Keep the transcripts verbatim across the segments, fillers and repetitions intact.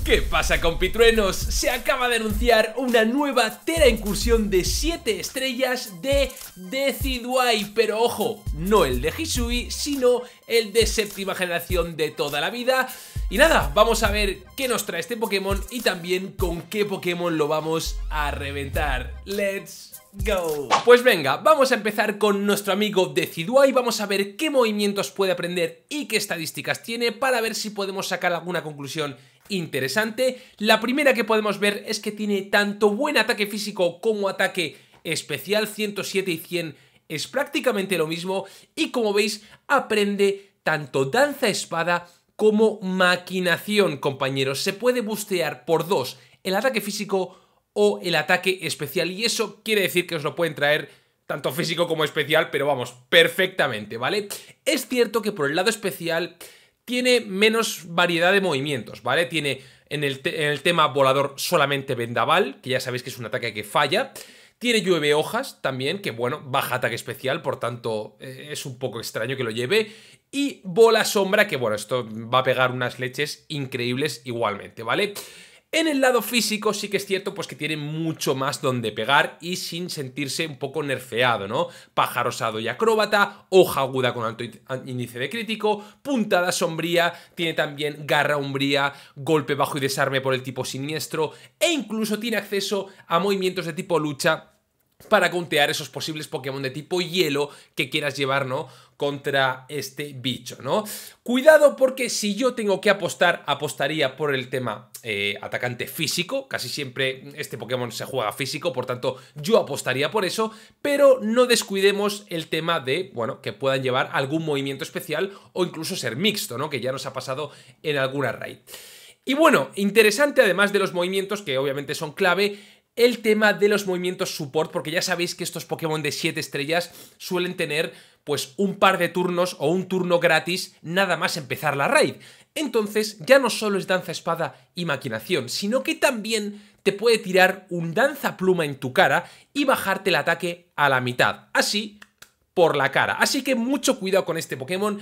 ¿Qué pasa, compitruenos? Se acaba de anunciar una nueva Tera incursión de siete estrellas de Decidueye, pero ojo, no el de Hisui, sino el de séptima generación de toda la vida. Y nada, vamos a ver qué nos trae este Pokémon y también con qué Pokémon lo vamos a reventar. ¡Let's go! Pues venga, vamos a empezar con nuestro amigo Decidueye. Vamos a ver qué movimientos puede aprender y qué estadísticas tiene para ver si podemos sacar alguna conclusión interesante. La primera que podemos ver es que tiene tanto buen ataque físico como ataque especial. Ciento siete y cien es prácticamente lo mismo. Y como veis, aprende tanto danza espada como maquinación, compañeros. Se puede bustear por dos el ataque físico o el ataque especial, y eso quiere decir que os lo pueden traer tanto físico como especial, pero vamos, perfectamente, ¿vale? Es cierto que por el lado especial tiene menos variedad de movimientos, ¿vale? Tiene en el, en el tema volador solamente vendaval, que ya sabéis que es un ataque que falla. Tiene llueve hojas también, que bueno, baja ataque especial, por tanto eh, es un poco extraño que lo lleve. Y bola sombra, que bueno, esto va a pegar unas leches increíbles igualmente, ¿vale? En el lado físico sí que es cierto pues que tiene mucho más donde pegar y sin sentirse un poco nerfeado, ¿no? Pájaro osado y acróbata, hoja aguda con alto índice de crítico, puntada sombría, tiene también garra umbría, golpe bajo y desarme por el tipo siniestro e incluso tiene acceso a movimientos de tipo lucha para countear esos posibles Pokémon de tipo hielo que quieras llevar, ¿no?, contra este bicho, ¿no? Cuidado, porque si yo tengo que apostar, apostaría por el tema eh, atacante físico. Casi siempre este Pokémon se juega físico, por tanto yo apostaría por eso, pero no descuidemos el tema de, bueno, que puedan llevar algún movimiento especial o incluso ser mixto, ¿no?, que ya nos ha pasado en alguna raid. Y bueno, interesante además de los movimientos, que obviamente son clave, el tema de los movimientos support, porque ya sabéis que estos Pokémon de siete estrellas suelen tener pues un par de turnos o un turno gratis nada más empezar la raid. Entonces ya no solo es danza espada y maquinación, sino que también te puede tirar un danza pluma en tu cara y bajarte el ataque a la mitad, así por la cara. Así que mucho cuidado con este Pokémon,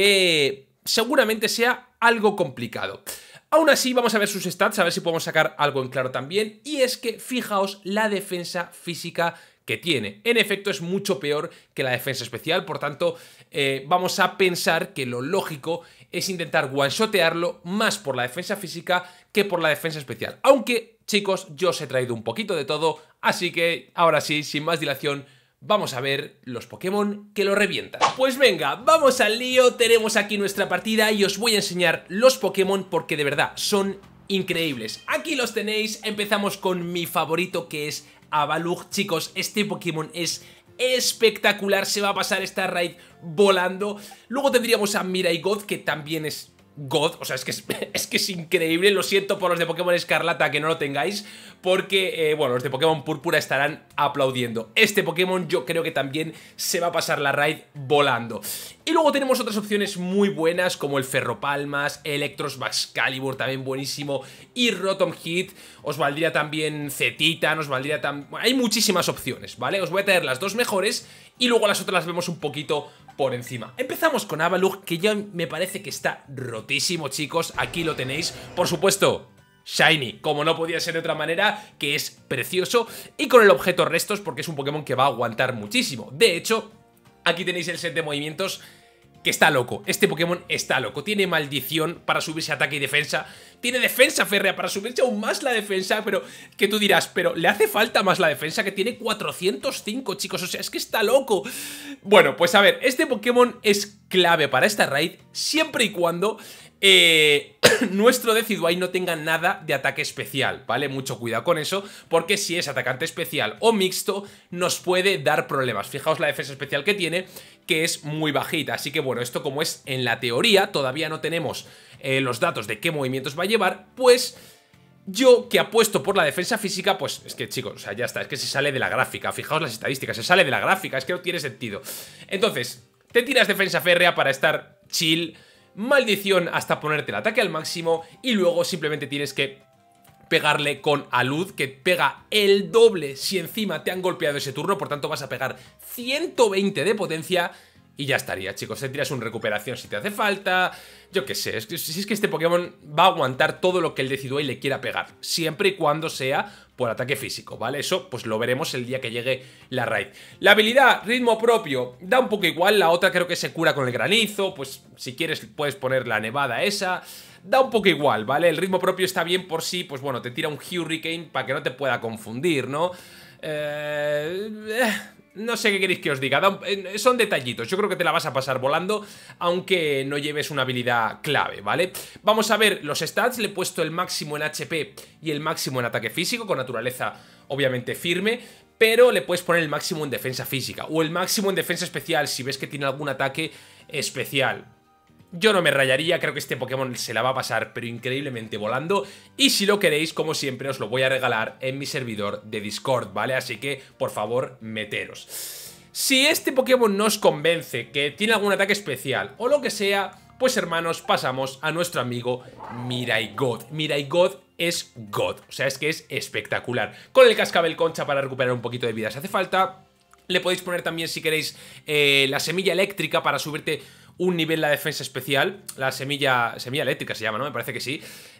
que seguramente sea algo complicado. Aún así, vamos a ver sus stats, a ver si podemos sacar algo en claro también. Y es que, fijaos, la defensa física que tiene. En efecto, es mucho peor que la defensa especial. Por tanto, eh, vamos a pensar que lo lógico es intentar one-shotearlo más por la defensa física que por la defensa especial. Aunque, chicos, yo os he traído un poquito de todo. Así que, ahora sí, sin más dilación, vamos a ver los Pokémon que lo revientan. Pues venga, vamos al lío. Tenemos aquí nuestra partida y os voy a enseñar los Pokémon porque de verdad son increíbles. Aquí los tenéis. Empezamos con mi favorito, que es Avalugg. Chicos, este Pokémon es espectacular. Se va a pasar esta raid volando. Luego tendríamos a Miraigoth, que también es God, o sea, es que es, es que es increíble. Lo siento por los de Pokémon Escarlata que no lo tengáis, porque, eh, bueno, los de Pokémon Púrpura estarán aplaudiendo. Este Pokémon yo creo que también se va a pasar la raid volando. Y luego tenemos otras opciones muy buenas, como el Ferropalmas, Electros, Baxcalibur, también buenísimo, y Rotom Hit. Os valdría también Cetitan, os valdría también... Bueno, hay muchísimas opciones, ¿vale? Os voy a traer las dos mejores y luego las otras las vemos un poquito por encima. Empezamos con Avalugg, que ya me parece que está rotísimo, chicos. Aquí lo tenéis, por supuesto, shiny, como no podía ser de otra manera, que es precioso, y con el objeto restos, porque es un Pokémon que va a aguantar muchísimo. De hecho, aquí tenéis el set de movimientos, que está loco. Este Pokémon está loco. Tiene maldición para subirse a ataque y defensa. Tiene defensa férrea para subirse aún más la defensa. Pero que tú dirás, pero ¿le hace falta más la defensa? Que tiene cuatrocientos cinco, chicos. O sea, es que está loco. Bueno, pues a ver, este Pokémon es clave para esta raid siempre y cuando eh, nuestro Decidueye no tenga nada de ataque especial, ¿vale? Mucho cuidado con eso, porque si es atacante especial o mixto, nos puede dar problemas. Fijaos la defensa especial que tiene, que es muy bajita. Así que bueno, esto como es en la teoría, todavía no tenemos eh, los datos de qué movimientos va a llevar, pues yo que apuesto por la defensa física, pues es que, chicos, o sea, ya está, es que se sale de la gráfica. Fijaos las estadísticas, se sale de la gráfica, es que no tiene sentido. Entonces, te tiras defensa férrea para estar chill, maldición hasta ponerte el ataque al máximo, y luego simplemente tienes que pegarle con alud, que pega el doble si encima te han golpeado ese turno. Por tanto vas a pegar ciento veinte de potencia Y ya estaría, chicos, te tiras una recuperación si te hace falta. Yo qué sé, es que, si es que este Pokémon va a aguantar todo lo que el Decidueye le quiera pegar, siempre y cuando sea por ataque físico, ¿vale? Eso pues lo veremos el día que llegue la raid. La habilidad, ritmo propio, da un poco igual. La otra creo que se cura con el granizo. Pues si quieres puedes poner la nevada esa. Da un poco igual, ¿vale? El ritmo propio está bien por sí, pues bueno, te tira un Hurricane para que no te pueda confundir, ¿no? Eh... No sé qué queréis que os diga, son detallitos, yo creo que te la vas a pasar volando, aunque no lleves una habilidad clave, ¿vale? Vamos a ver los stats, le he puesto el máximo en H P y el máximo en ataque físico, con naturaleza obviamente firme, pero le puedes poner el máximo en defensa física, o el máximo en defensa especial, si ves que tiene algún ataque especial. Yo no me rayaría, creo que este Pokémon se la va a pasar pero increíblemente volando. Y si lo queréis, como siempre, os lo voy a regalar en mi servidor de Discord, ¿vale? Así que, por favor, meteros. Si este Pokémon no os convence, que tiene algún ataque especial o lo que sea, pues hermanos, pasamos a nuestro amigo Mirai God. Mirai God es God, o sea, es que es espectacular. Con el cascabel concha para recuperar un poquito de vida si hace falta. Le podéis poner también, si queréis, eh, la semilla eléctrica para subirte un nivel la defensa especial. La semilla semilla eléctrica se llama, ¿no? Me parece que sí.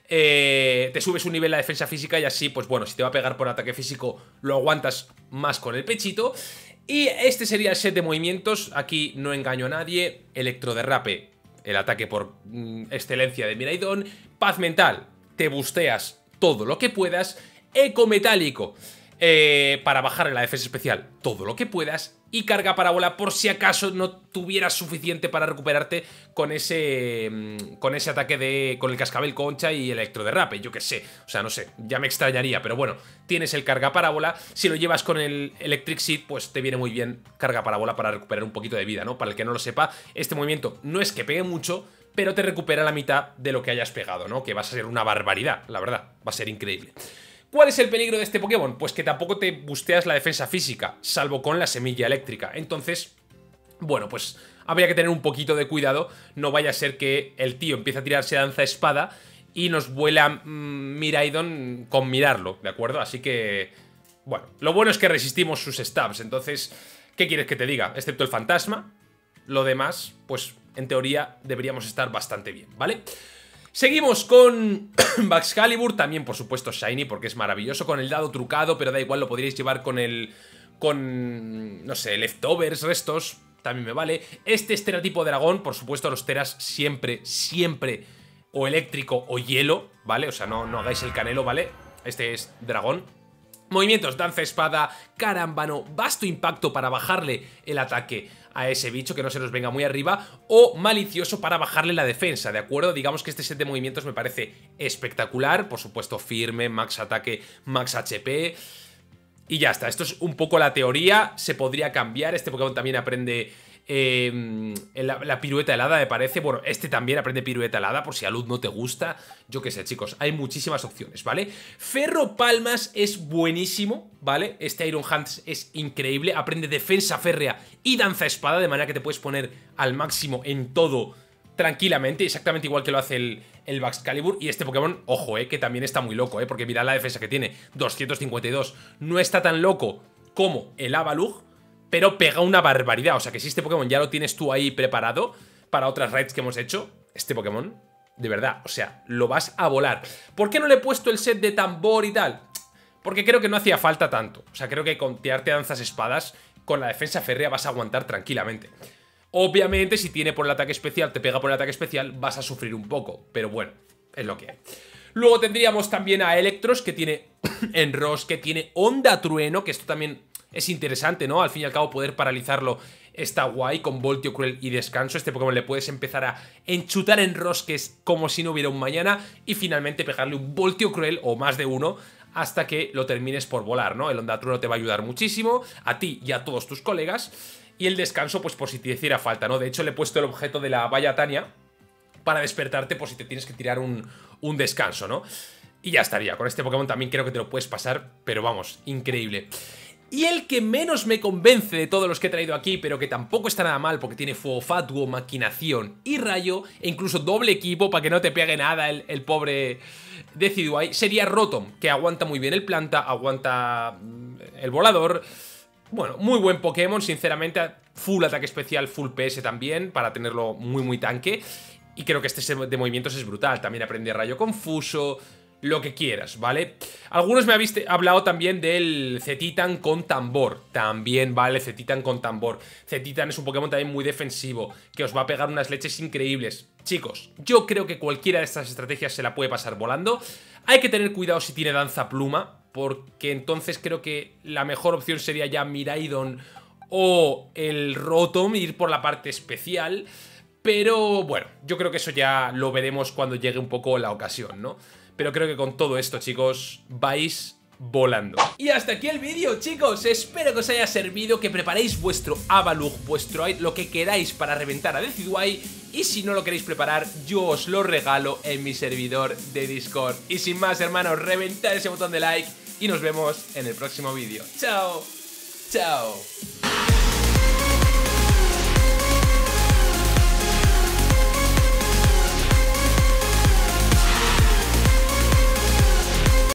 eh, Te subes un nivel la defensa física y así, pues bueno, si te va a pegar por ataque físico, lo aguantas más con el pechito. Y este sería el set de movimientos. Aquí no engaño a nadie. Electroderrape, el ataque por mm, excelencia de Miraidon. Paz mental, te busteas todo lo que puedas. Eco metálico, Eh, para bajar la defensa especial todo lo que puedas. Y carga parábola por si acaso no tuvieras suficiente para recuperarte con ese con ese ataque de con el cascabel concha y electroderrape, yo que sé. O sea, no sé, ya me extrañaría, pero bueno, tienes el carga parábola. Si lo llevas con el Electric Seed, pues te viene muy bien carga parábola para recuperar un poquito de vida, ¿no? Para el que no lo sepa, este movimiento no es que pegue mucho, pero te recupera la mitad de lo que hayas pegado, ¿no? Que va a ser una barbaridad, la verdad, va a ser increíble. ¿Cuál es el peligro de este Pokémon? Pues que tampoco te busteas la defensa física, salvo con la semilla eléctrica. Entonces, bueno, pues habría que tener un poquito de cuidado. No vaya a ser que el tío empiece a tirarse danza-espada y nos vuela mmm, Miraidon con mirarlo, ¿de acuerdo? Así que, bueno, lo bueno es que resistimos sus stabs. Entonces, ¿qué quieres que te diga? Excepto el fantasma, lo demás, pues en teoría deberíamos estar bastante bien, ¿vale? Seguimos con Baxcalibur, también por supuesto Shiny porque es maravilloso, con el dado trucado, pero da igual, lo podríais llevar con el... con, no sé, leftovers, restos, también me vale. Este es Tera tipo dragón, por supuesto los Teras siempre, siempre o eléctrico o hielo, ¿vale? O sea, no, no hagáis el canelo, ¿vale? Este es dragón. Movimientos, danza espada, carámbano, vasto impacto para bajarle el ataque a ese bicho, que no se nos venga muy arriba, o malicioso para bajarle la defensa, ¿de acuerdo? Digamos que este set de movimientos me parece espectacular, por supuesto firme, max ataque, max H P, y ya está. Esto es un poco la teoría, se podría cambiar. Este Pokémon también aprende eh, la, la pirueta helada, me parece. Bueno, este también aprende pirueta helada, por si a Luz no te gusta. Yo qué sé, chicos, hay muchísimas opciones, ¿vale? Ferro Palmas es buenísimo, ¿vale? Este Iron Hands es increíble, aprende defensa férrea y danza espada, de manera que te puedes poner al máximo en todo tranquilamente, exactamente igual que lo hace el, el Baxcalibur. Y este Pokémon, ojo, eh, que también está muy loco, eh, porque mirad la defensa que tiene, doscientos cincuenta y dos. No está tan loco como el Avalugg, pero pega una barbaridad. O sea que si este Pokémon ya lo tienes tú ahí preparado para otras raids que hemos hecho, este Pokémon, de verdad, o sea, lo vas a volar. ¿Por qué no le he puesto el set de tambor y tal? Porque creo que no hacía falta tanto. O sea, creo que con tirarte danzas espadas, con la defensa férrea vas a aguantar tranquilamente. Obviamente, si tiene por el ataque especial, te pega por el ataque especial, vas a sufrir un poco. Pero bueno, es lo que hay. Luego tendríamos también a Electros, que tiene Enros, que tiene Onda Trueno, que esto también es interesante, ¿no? Al fin y al cabo, poder paralizarlo está guay, con Voltio Cruel y Descanso. Este Pokémon le puedes empezar a enchutar enrosques como si no hubiera un mañana y finalmente pegarle un Voltio Cruel, o más de uno, hasta que lo termines por volar, ¿no? El Onda Trueno te va a ayudar muchísimo, a ti y a todos tus colegas. Y el descanso, pues por si te hiciera falta, ¿no? De hecho, le he puesto el objeto de la Valla Tania para despertarte por si te tienes que tirar un, un descanso, ¿no? Y ya estaría. Con este Pokémon también creo que te lo puedes pasar, pero vamos, increíble. Y el que menos me convence de todos los que he traído aquí, pero que tampoco está nada mal porque tiene Fuego Fatuo, Maquinación y Rayo, e incluso doble equipo para que no te pegue nada el, el pobre Decidueye, sería Rotom, que aguanta muy bien el planta, aguanta el volador. Bueno, muy buen Pokémon, sinceramente. full ataque especial, full P S también, para tenerlo muy muy tanque. Y creo que este de movimientos es brutal. También aprende rayo confuso, lo que quieras, ¿vale? Algunos me habéis hablado también del Z-Titan con tambor. También, ¿vale? Z-Titan con tambor. Z-Titan es un Pokémon también muy defensivo, que os va a pegar unas leches increíbles. Chicos, yo creo que cualquiera de estas estrategias se la puede pasar volando. Hay que tener cuidado si tiene danza pluma, porque entonces creo que la mejor opción sería ya Miraidon o el Rotom, ir por la parte especial. Pero bueno, yo creo que eso ya lo veremos cuando llegue un poco la ocasión, ¿no? Pero creo que con todo esto, chicos, vais volando. Y hasta aquí el vídeo, chicos. Espero que os haya servido, que preparéis vuestro Avalugg, vuestro Air, lo que queráis para reventar a Decidueye. Y si no lo queréis preparar, yo os lo regalo en mi servidor de Discord. Y sin más, hermanos, reventad ese botón de like y nos vemos en el próximo vídeo. ¡Chao! ¡Chao!